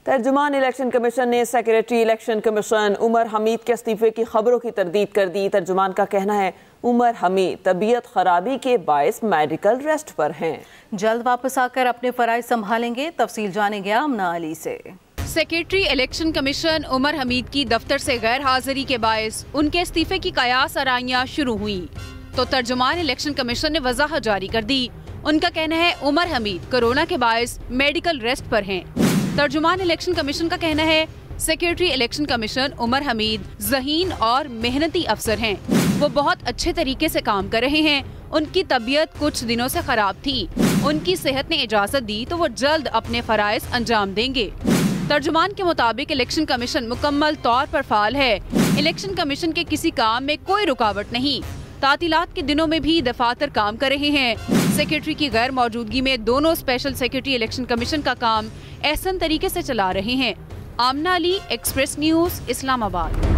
तर्जुमान election commission ने secretary election commission Umar Hamid के इस्तीफे की खबरों की तरदीद कर दी। तर्जुमान का कहना है उमर हमीद तबीयत खराबी के बायस मेडिकल रेस्ट पर हैं। जल्द वापस आकर अपने फराइज संभालेंगे। तफसील जानेंगे आमना अली से। Secretary election commission Umar Hamid की दफ्तर से गैर हाजिरी के बायस उनके इस्तीफे की कयास आराइयां शुरू हुई तो तर्जुमान इलेक्शन कमीशन ने वजाहत जारी कर दी। उनका कहना है उमर हमीद कोरोना के बायस मेडिकल रेस्ट पर हैं। तर्जुमान इलेक्शन कमीशन का कहना है secretary election commission Umar Hamid ज़हीन और मेहनती अफसर हैं। वो बहुत अच्छे तरीके से काम कर रहे हैं। उनकी तबीयत कुछ दिनों से खराब थी। उनकी सेहत ने इजाजत दी तो वो जल्द अपने फराइज अंजाम देंगे। तर्जुमान के मुताबिक इलेक्शन कमीशन मुकम्मल तौर पर फाल है। इलेक्शन कमीशन के किसी काम में कोई रुकावट नहीं। तातीलात के दिनों में भी दफातर काम कर रहे हैं। सेक्रेटरी की गैर मौजूदगी में दोनों स्पेशल सेक्रेटरी इलेक्शन कमीशन का काम एहसन तरीके से चला रहे हैं। Amna Ali, express news, Islamabad.